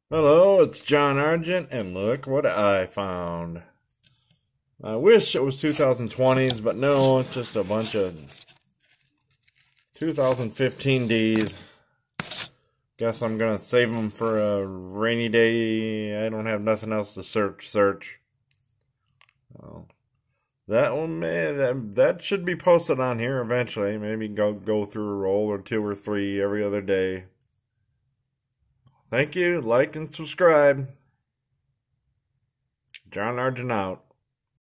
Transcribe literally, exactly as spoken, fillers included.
Hello, it's John Argent, and look what I found. I wish it was twenty twenties, but no, it's just a bunch of two thousand fifteen Ds. Guess I'm gonna save them for a rainy day. I don't have nothing else to search. Search. Oh, that one, man, that that should be posted on here eventually. Maybe go go through a roll or two or three every other day. Thank you. Like and subscribe. John Argent out.